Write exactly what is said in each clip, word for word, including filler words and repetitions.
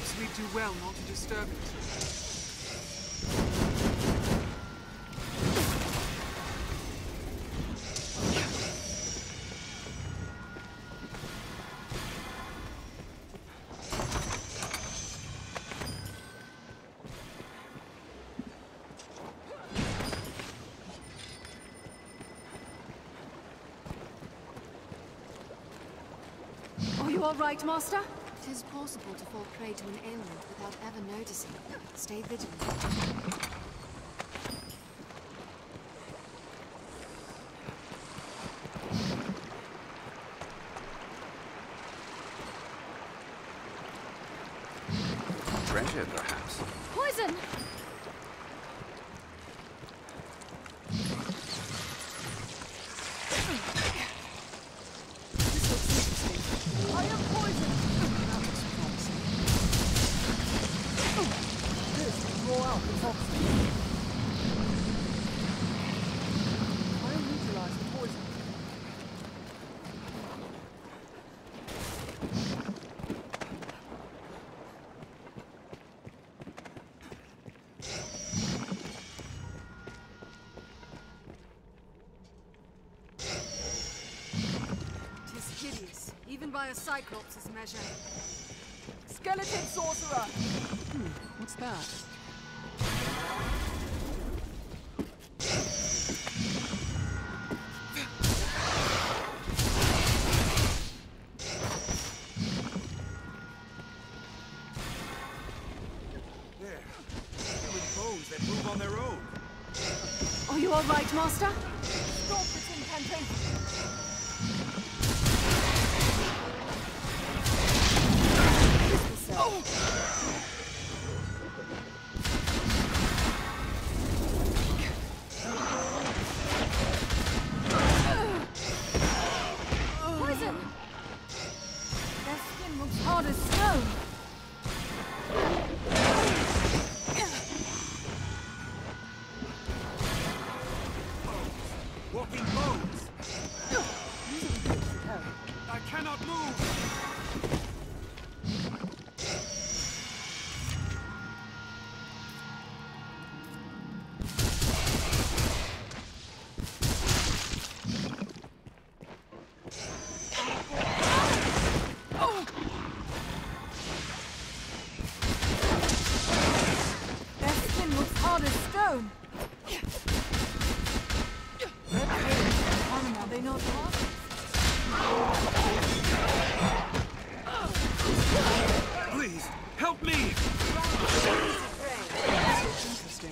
Perhaps we'd do well not to disturb it. Are you all right, Master? It is possible to fall prey to an ailment without ever noticing. Stay vigilant. Treasure, perhaps. Poison! I am poisoned! This will draw out the toxin. I neutralize the poison. Tis hideous, even by a Cyclops' measure. Skeleton sorcerer! What's that? There. Human bones that move on their own. Are you all right, Master? Stop its incantation! Poison! Their skin looks hard as stone. Walking bones. I cannot move. Their skin looks hard as stone. Are they not hard? Please, help me! Interesting.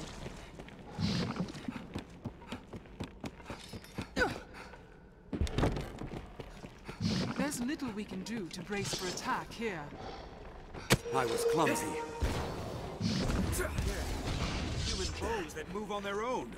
There's little we can do to brace for attack here. I was clumsy. Human bones that move on their own.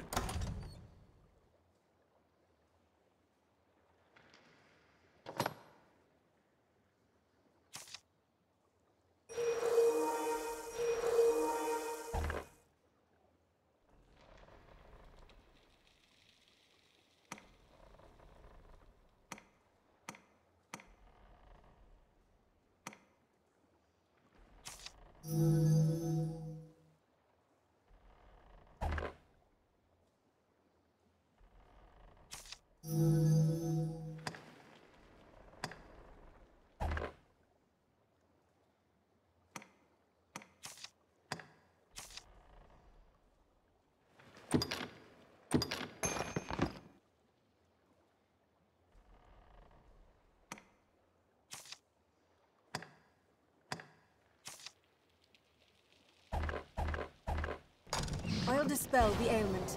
I'll dispel the ailment.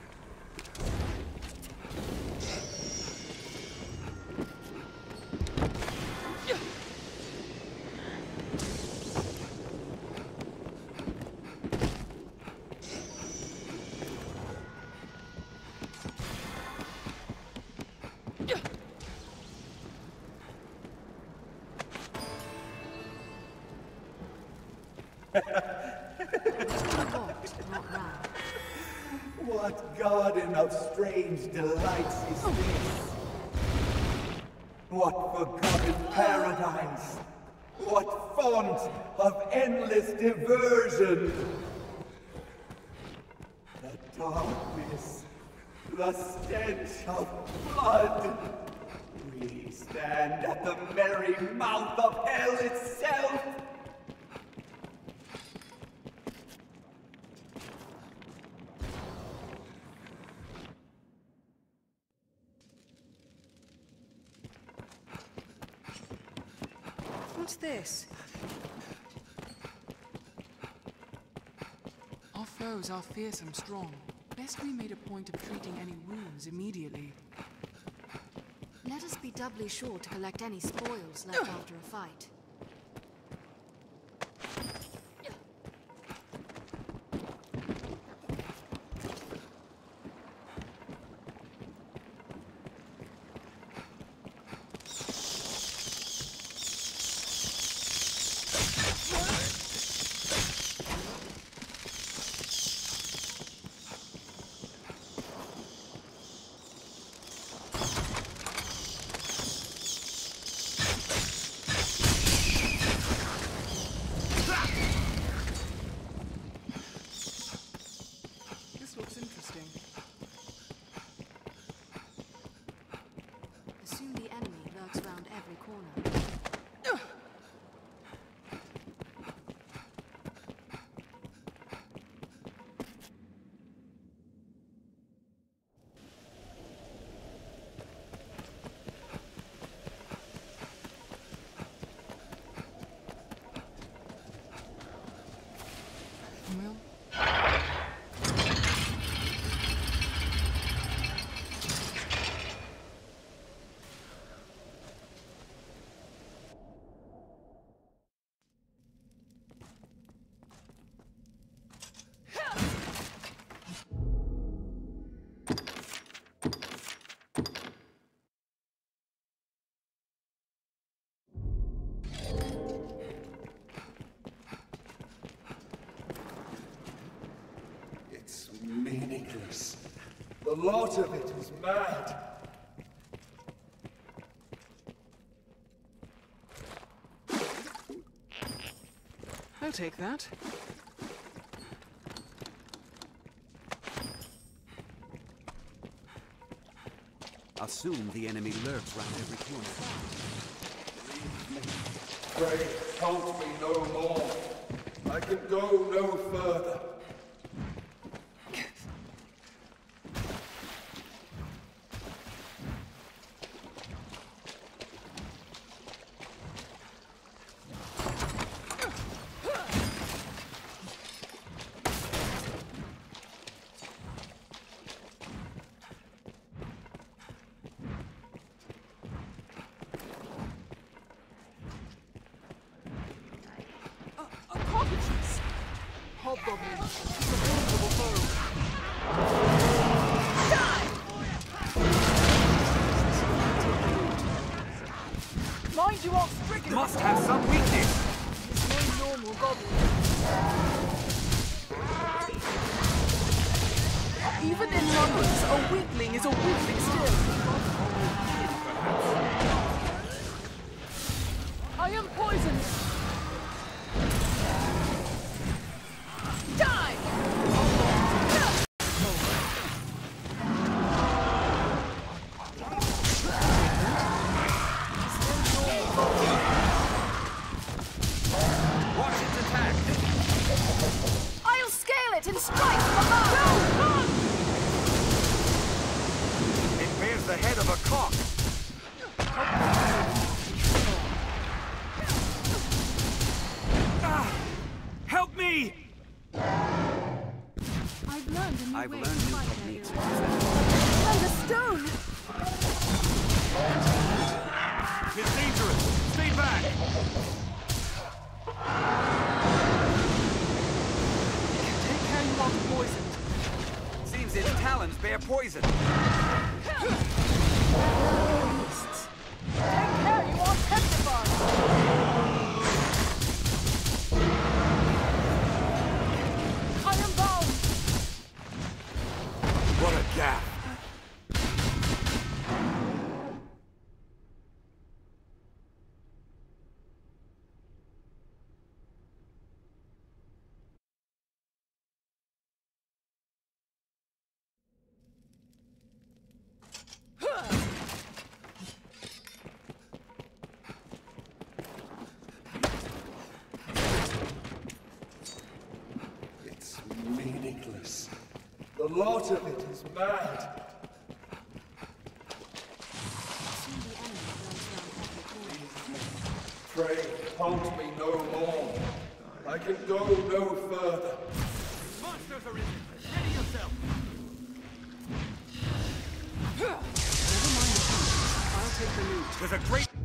What garden of strange delights is this? What forgotten paradigms? What font of endless diversion! The darkness, the stench of blood. We stand at the merry mouth of hell itself! What's this? Our foes are fearsome strong. Best we made a point of treating any wounds immediately. Let us be doubly sure to collect any spoils left after a fight. Assume the enemy lurks round every corner. Will? It's meaningless. The lot of it is mad. I'll take that. Assume the enemy lurks round every corner. Pray, count me no more. I can go no further. Hobgoblins. It's a formidable foe. Mind you aren't stricken. Must have some weakness. It's no normal goblin. Even in numbers, a weakling is a weakling still. I am poisoned. Die! Watch its attack. I'll scale it and strike from above! It bears the head of a cock. Ah! Help me! I've learned a new I've way learned to new fight techniques. their And a stone! It's dangerous. Stay back. Take care you aren't poisoned. Seems its talons bear poison. Beasts. Take care, you aren't petrified. I am bound. What a gap. meaningless. The lot of it is mad. Soon the enemy runs round every corner. Pray, haunt me no more. I can go no further. Monsters are in it! Ready yourself! Never mind the punches. I'll take the loot. There's a great...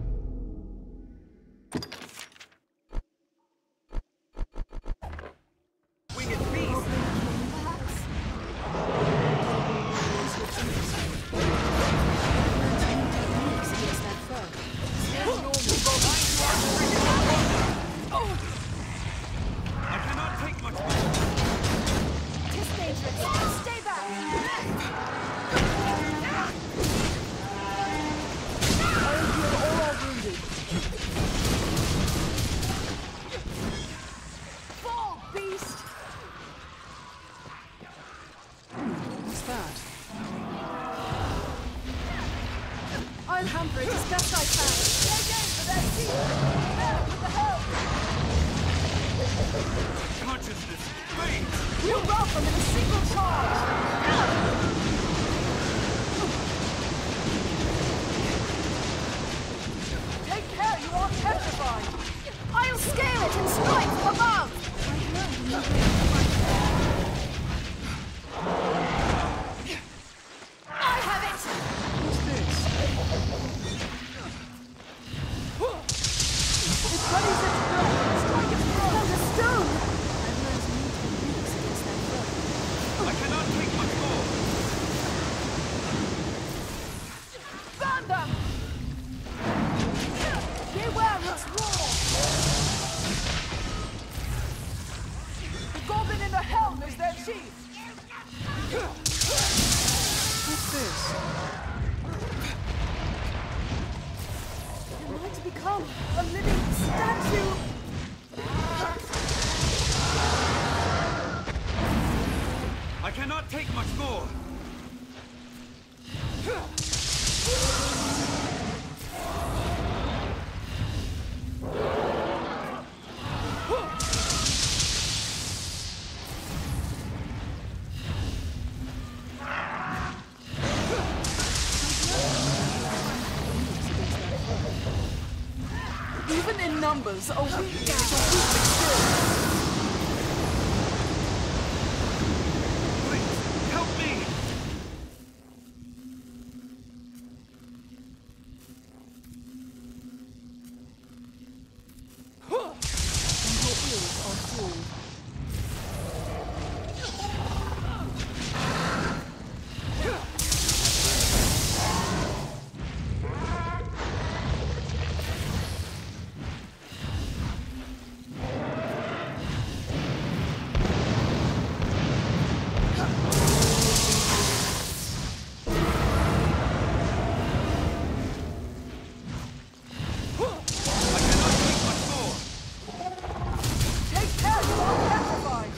Winged beast! Perhaps? Against that foe. I cannot take much more! Tis dangerous. Stay back. I heal all our wounded. Fall, beast! What's that? I'll hamper it as best I can. They're game for their team. There, with the help. Consciousness! Fades! We'll rout them in a single charge. Take care, you aren't petrified. I'll scale it and strike from above. I have it. What's this? It readies its blow. Strike its throat. There's a stone. I've learned to meet techniques against that foe. I cannot take much more! Burn them. Beware its roar. The goblin in the helm is their chief. What's this? You're going to become a living statue. I cannot take much more! Even in numbers, a weakling is a weakling still. Please, help me! And your ears are full. I cannot take much more! Take care, you are petrified.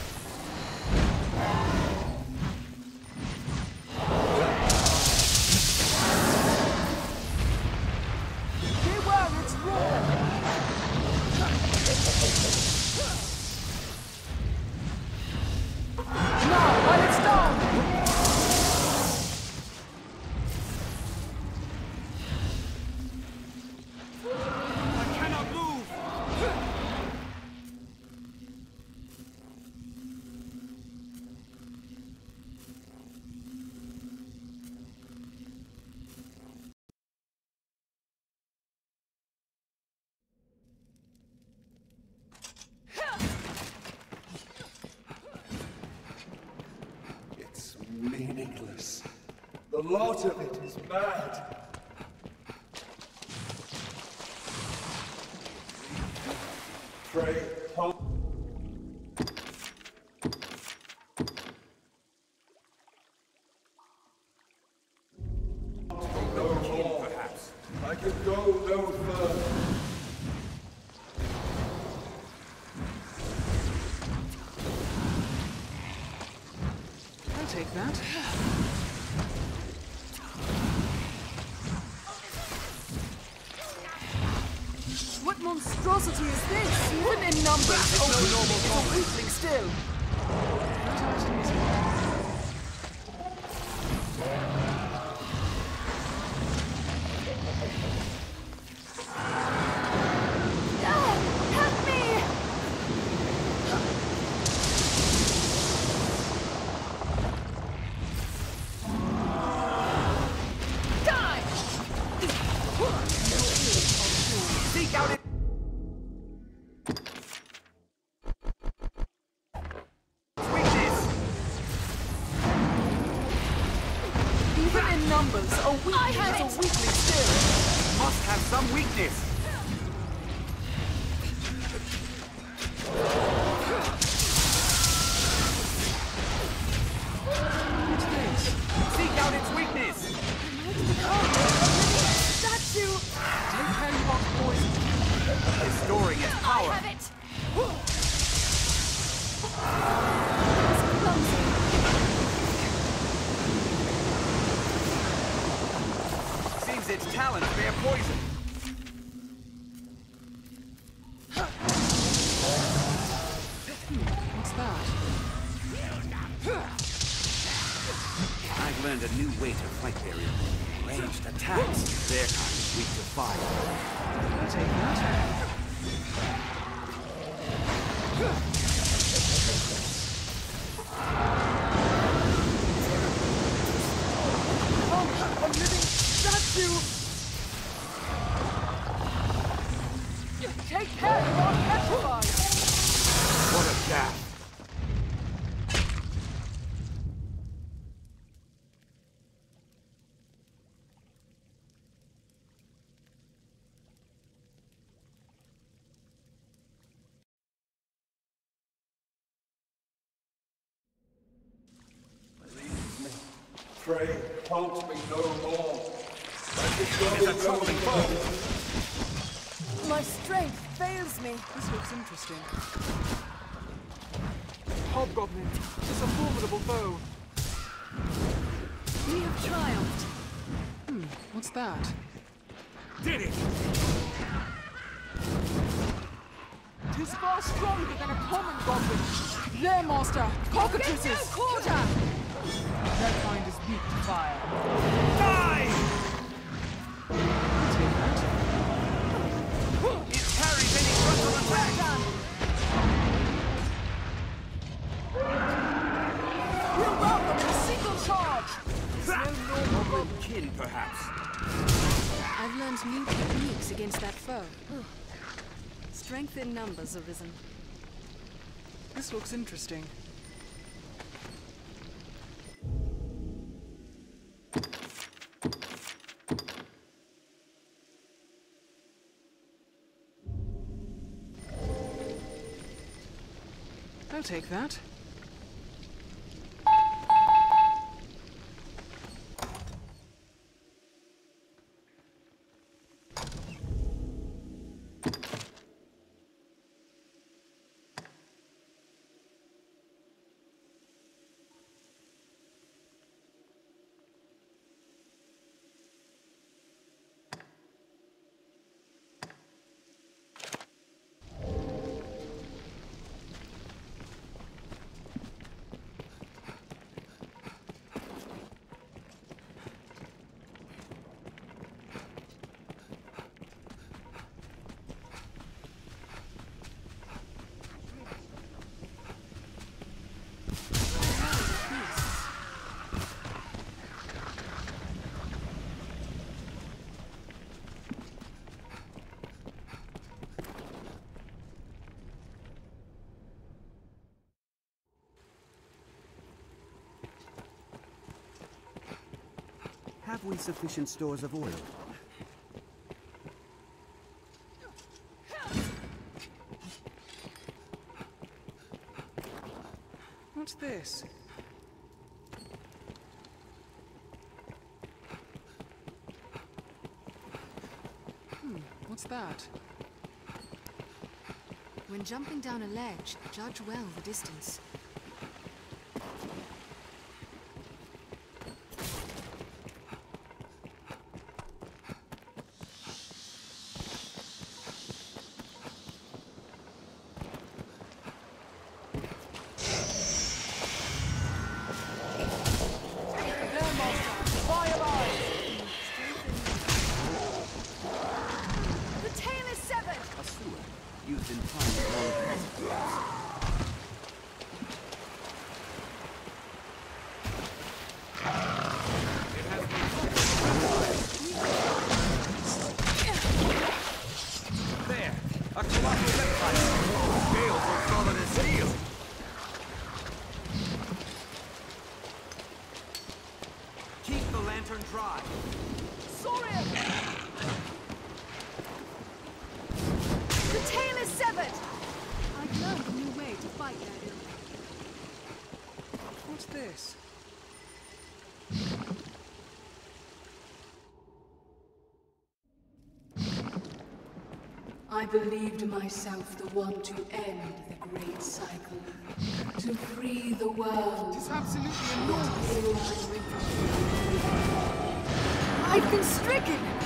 Beware its roar. Now, while it's down. I cannot move! It's meaningless. The lot of it is mad. Pray, haunt no more. Perhaps. I can go no further. I'll take that. What monstrosity is this? Even in numbers, a weakling is a weakling still. That item numbers, a weakling have is it. a weakling still. Must have some weakness. What's this? Seek out its weakness. Statue! Take care you aren't poisoned. Restoring its I power. have it! It's clumsy. Seems its talons bear poison. What's that? I've learned a new way to fight barrier. Ranged attacks. Their kind is weak to fire. I'll take that. Oh, a living statue! Take care, you are petrified! What a gap. Pray, haunt me no more. Let the It is a gods troubling foe. My strength fails me. This looks interesting. Hobgoblin. It's a formidable foe. We have triumphed. Hmm, what's that? Did it! Tis far stronger than a common goblin. There, master! Cockatrices! Quarter! That kind is weak to fire. Die! I'll take that. It carries any frontal attack. We're welcome in a single charge! Goblin kin, perhaps. I've learned new techniques against that foe. Strength in numbers arisen. This looks interesting. I'll take that. Have we sufficient stores of oil? What's this? Hmm, what's that? When jumping down a ledge, judge well the distance. There, master! Fire eyes! The tail is severed! A sewer used in times long past. lantern dry. Saurian! The tail is severed! I've learned a new way to fight that ilk. What's this? I believed myself the one to end the great cycle, to free the world. It's absolutely enormous! I've been stricken!